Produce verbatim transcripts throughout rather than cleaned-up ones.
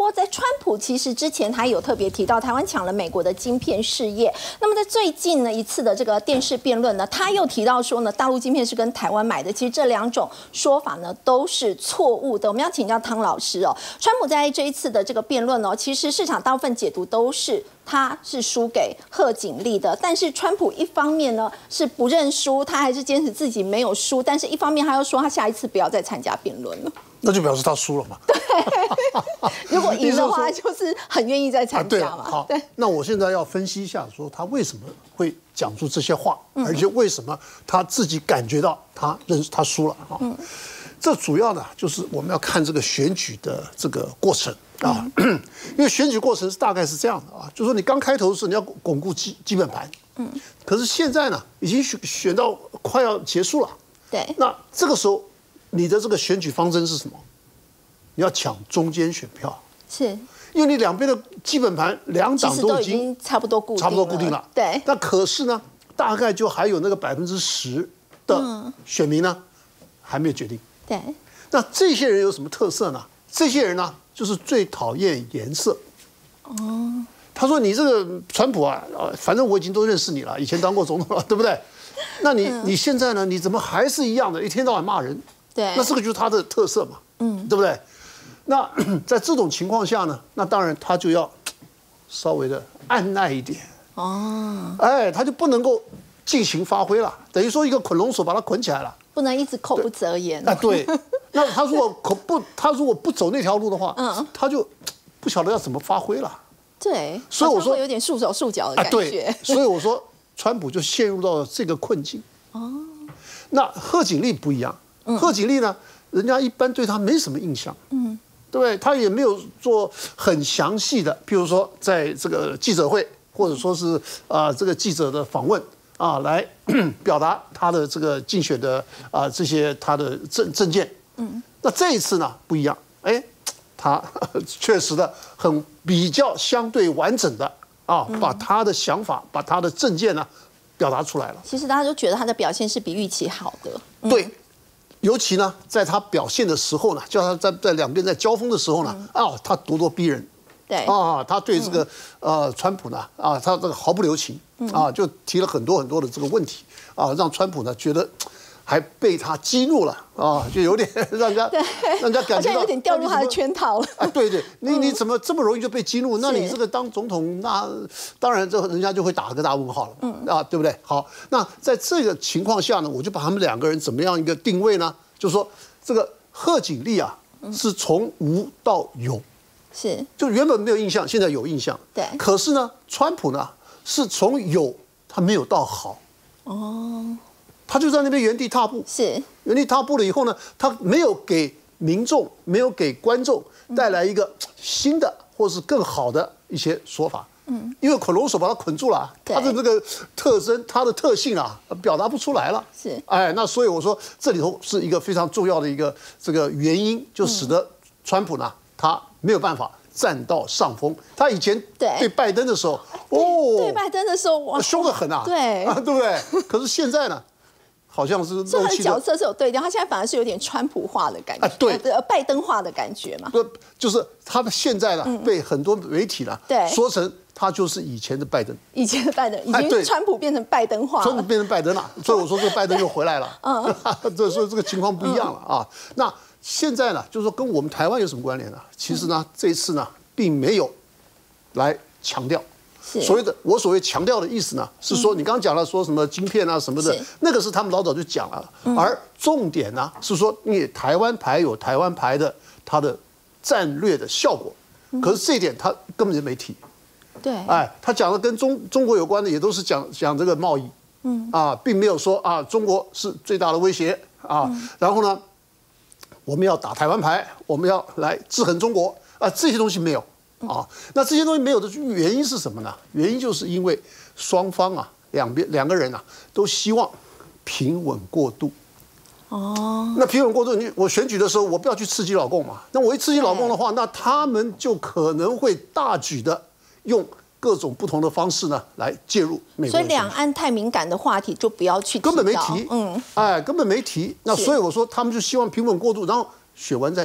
过在川普其实之前他有特别提到，台湾抢了美国的晶片事业。那么在最近呢一次的这个电视辩论呢，他又提到说呢，大陆晶片是跟台湾买的。其实这两种说法呢都是错误的。我们要请教汤老师哦，川普在这一次的这个辩论哦，其实市场大部分解读都是他是输给贺锦丽的，但是川普一方面呢是不认输，他还是坚持自己没有输，但是一方面他又说他下一次不要再参加辩论了。 那就表示他输了嘛？ 对，如果赢的话，就是很愿意再参加嘛。 啊、好，那我现在要分析一下，说他为什么会讲出这些话，嗯、而且为什么他自己感觉到他认他输了啊？嗯、这主要呢，就是我们要看这个选举的这个过程啊，嗯、因为选举过程是大概是这样的啊，就是说你刚开头的时候你要巩固基基本盘，嗯，可是现在呢，已经选选到快要结束了， 对， 那这个时候。你的这个选举方针是什么？你要抢中间选票， 是因为你两边的基本盘两党都已经差不多固定了， 差不多固定了。 对， 那可是呢，大概就还有那个百分之十的选民呢，还没有决定。 对， 那这些人有什么特色呢？这些人呢，就是最讨厌颜色。哦，他说：“你这个川普啊，反正我已经都认识你了，以前当过总统了，对不对？那你你现在呢？你怎么还是一样的，一天到晚骂人？” 对， 那这个就是他的特色嘛，嗯，对不对？那在这种情况下呢，那当然他就要稍微的按耐一点哦，哎，他就不能够尽情发挥了，等于说一个捆龙锁把他捆起来了， 不能一直口不择言啊。对，那他如果口不，他如果不走那条路的话，嗯，他就不晓得要怎么发挥了。 对， 所以我说有点束手束脚的感觉。 啊、对，所以我说川普就陷入到了这个困境。哦，那贺锦丽不一样。贺锦丽呢，人家一般对他没什么印象，嗯，对不对？他也没有做很详细的，譬如说在这个记者会，或者说是啊、呃、这个记者的访问啊，来表达他的这个竞选的啊、呃、这些他的政政见，嗯，那这一次呢不一样，哎，他确实的很比较相对完整的啊，把他的想法，把他的政见呢表达出来了。 其实大家都觉得他的表现是比预期好的，嗯、 对。尤其呢，在他表现的时候呢，叫他在在两边在交锋的时候呢，嗯、啊，他咄咄逼人， 对啊，他对这个、嗯、呃川普呢，啊，他这个毫不留情，啊，就提了很多很多的这个问题，啊，让川普呢觉得还被他激怒了，啊，就有点让人家让人家感觉到有点掉入他的圈套了。 啊，对对，你你怎么这么容易就被激怒？那你这个当总统，那当然这人家就会打个大问号了，嗯啊，对不对？好，那在这个情况下呢，我就把他们两个人怎么样一个定位呢？就是说，这个贺锦丽啊，是从无到有， 是就原本没有印象，现在有印象。 对。 可是呢，川普呢，是从有他没有到好。哦。他就在那边原地踏步。 是。 原地踏步了以后呢，他没有给民众、没有给观众带来一个新的或是更好的一些说法。嗯，因为捆龙锁把它捆住了，它的这个特征、它的特性啊，表达不出来了。 是， 哎，那所以我说这里头是一个非常重要的一个这个原因，就使得川普呢，他没有办法占到上风。他以前对拜登的时候， 哦，对拜登的时候，哇， 凶得很啊， 对， 对不对？可是现在呢？好像是所以他的角色是有对调，他现在反而是有点川普化的感觉，啊、 对， 呃，拜登化的感觉嘛。 不，就是他们现在呢，嗯、被很多媒体呢， 对， 说成他就是以前的拜登， 以前的拜登，已经川普变成拜登化了， 川普变成拜登了，所以我说这个拜登又回来了，嗯，这所以这个情况不一样了啊。嗯、那现在呢，就是说跟我们台湾有什么关联呢？其实呢，这次呢，并没有来强调。所谓的我所谓强调的意思呢，是说你刚刚讲了说什么晶片啊什么的，那个是他们老早就讲了，而重点呢是说你台湾牌有台湾牌的它的战略的效果，可是这一点他根本就没提。 对， 哎，他讲的跟中中国有关的也都是讲讲这个贸易，嗯啊，并没有说啊中国是最大的威胁啊，然后呢我们要打台湾牌，我们要来制衡中国啊，这些东西没有。啊，那这些东西没有的原因是什么呢？原因就是因为双方啊，两边两个人啊，都希望平稳过渡。哦，那平稳过渡，你我选举的时候，我不要去刺激老共嘛。那我一刺激老共的话，那他们就可能会大举的用各种不同的方式呢来介入美国。 所以两岸太敏感的话题就不要去提到， 根本没提。嗯，哎，根本没提。那所以我说，他们就希望平稳过渡，然后选完再说。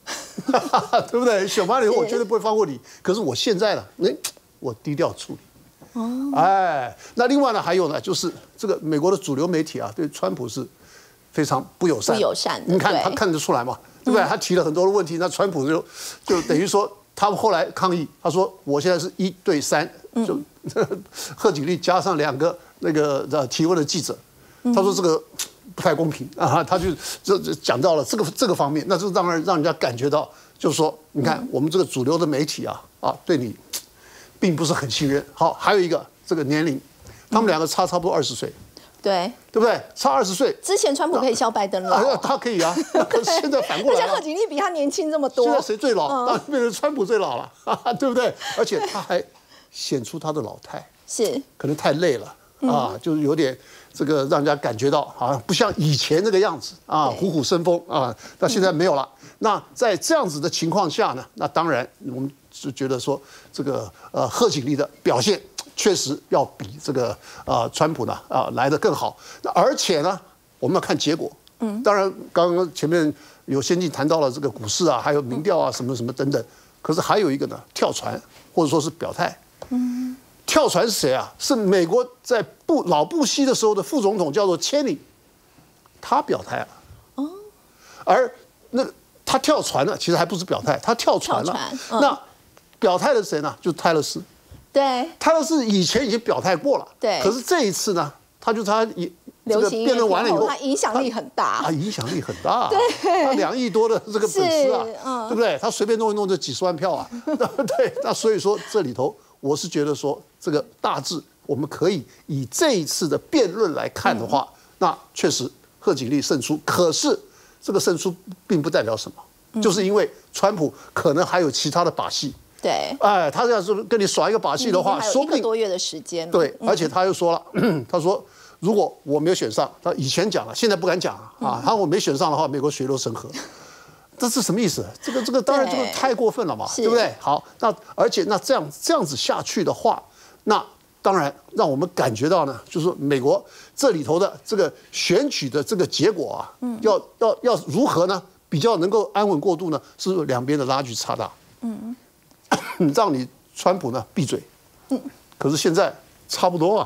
对不对？选完了以后，我绝对不会放过你。可是我现在呢，哎，我低调处理。哦，哎，那另外呢，还有呢，就是这个美国的主流媒体啊，对川普是非常不友善。 不友善的， 你看他看得出来嘛，对不对？他提了很多的问题，那川普就就等于说，他们后来抗议，他说我现在是一对三，就贺锦丽加上两个那个呃提问的记者，他说这个不太公平啊，他就这这讲到了这个这个方面，那就让人让人家感觉到，就是说，你看我们这个主流的媒体啊啊，对你并不是很信任。好，还有一个这个年龄，他们两个差差不多二十岁， 对对不对？差二十岁。 之前川普可以笑拜登了， 啊，他可以啊，可是现在反过来了， 而且贺锦丽比他年轻这么多， 现在谁最老？当然变成川普最老了，对不对？而且他还显出他的老态， 是可能太累了啊，就是有点这个让人家感觉到好像不像以前那个样子啊，虎虎生风啊，那现在没有了。那在这样子的情况下呢，那当然我们是觉得说这个呃贺锦丽的表现确实要比这个呃川普呢啊、呃、来得更好。那而且呢，我们要看结果。嗯，当然刚刚前面有先进谈到了这个股市啊，还有民调啊什么什么等等。可是还有一个呢，跳船或者说是表态。嗯，跳船是谁啊？是美国在布老布希的时候的副总统叫做千里，他表态了。哦，而那个。他跳船了，其实还不是表态，他跳船了。嗯、那表态的谁呢？就是泰勒斯。 对， 泰勒斯以前已经表态过了。 对。 可是这一次呢，他就他一这个辩论完了以后， 他影响力很大。 啊，影响力很大。 对。 他两亿多的这个粉丝啊， 嗯、 对不对？他随便弄一弄就几十万票啊，对。那所以说这里头，我是觉得说这个大致我们可以以这一次的辩论来看的话，嗯、那确实贺锦丽胜出。可是。这个胜出并不代表什么，嗯、就是因为川普可能还有其他的把戏。 对， 哎，他要是跟你耍一个把戏的话， 说不定一个多月的时间。 对，而且他又说了，嗯、他说如果我没有选上，他以前讲了，现在不敢讲了啊。他说我没选上的话，美国血流成河。这是什么意思？这个这个当然这个太过分了嘛，对不对？好，那而且那这样这样子下去的话，那。当然，让我们感觉到呢，就是说美国这里头的这个选举的这个结果啊，嗯、要要要如何呢？比较能够安稳过渡呢？是两边的拉锯差大。嗯，让你川普呢闭嘴。嗯，可是现在差不多啊。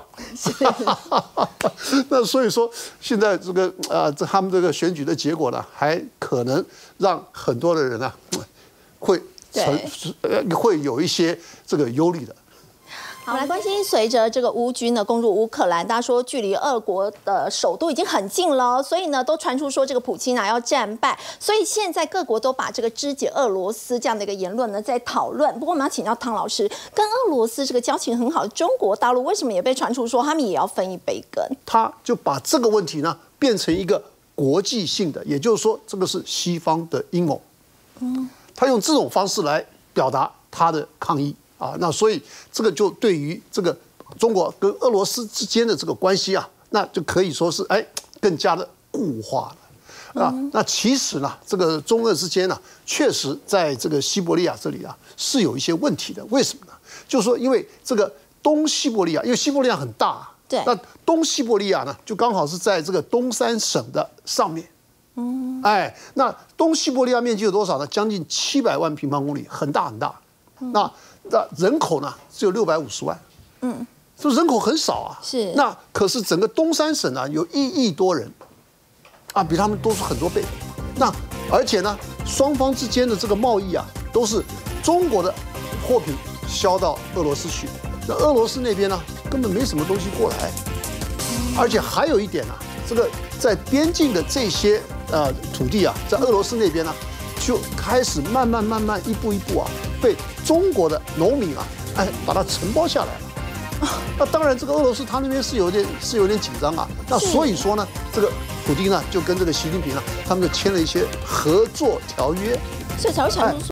那所以说，现在这个呃，这他们这个选举的结果呢，还可能让很多的人呢、啊，会成呃会有一些这个忧虑的。 好，来关心，随着这个乌军呢攻入乌克兰，大家说距离俄国的首都已经很近了，所以呢都传出说这个普京啊要战败，所以现在各国都把这个肢解俄罗斯这样的一个言论呢在讨论。不过我们要请教汤老师，跟俄罗斯这个交情很好的中国大陆，为什么也被传出说他们也要分一杯羹？ 他就把这个问题呢变成一个国际性的，也就是说这个是西方的阴谋。嗯，他用这种方式来表达他的抗议。啊，那所以这个就对于这个中国跟俄罗斯之间的这个关系啊，那就可以说是哎更加的固化了啊。那其实呢，这个中俄之间呢，确实在这个西伯利亚这里啊是有一些问题的。为什么呢？就是说，因为这个东西伯利亚，因为西伯利亚很大， 对， 那东西伯利亚呢，就刚好是在这个东三省的上面。嗯，哎，那东西伯利亚面积有多少呢？将近七百万平方公里，很大很大。那那人口呢只有六百五十万，嗯，这人口很少啊。 是。 那可是整个东三省啊有一亿多人，啊，比他们多出很多倍。那而且呢，双方之间的这个贸易啊，都是中国的货品销到俄罗斯去，那俄罗斯那边呢根本没什么东西过来。而且还有一点啊，这个在边境的这些呃土地啊，在俄罗斯那边呢，就开始慢慢慢慢一步一步啊，被中国的农民啊，哎，把它承包下来了。那当然，这个俄罗斯他那边是有点是有点紧张啊。那所以说呢，这个普丁呢就跟这个习近平呢，他们就签了一些合作条约， 所以才会传出说。